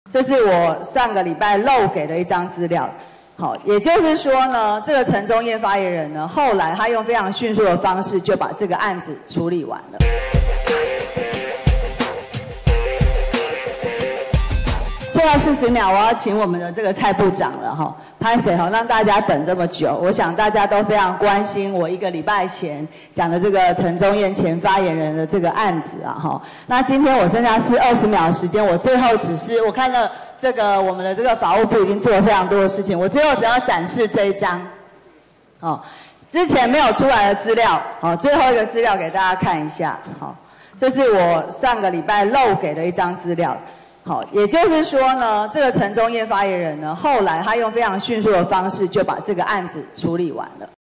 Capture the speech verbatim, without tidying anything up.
这是我上个礼拜漏给的一张资料。好，也就是说呢，这个陈宗彦发言人呢，后来他用非常迅速的方式就把这个案子处理完了。最后四十秒，我要请我们的这个蔡部长了哈，潘谁哈，让大家等这么久，我想大家都非常关心我一个礼拜前讲的这个陈宗彦前发言人的这个案子啊哈。那今天我剩下是二十秒的时间，我最后只是我看了这个我们的这个法务部已经做了非常多的事情，我最后只要展示这一张，哦，之前没有出来的资料，哦，最后一个资料给大家看一下，好，这是我上个礼拜漏给的一张资料。好，也就是说呢，这个陈宗彦发言人呢，后来他用非常迅速的方式就把这个案子处理完了。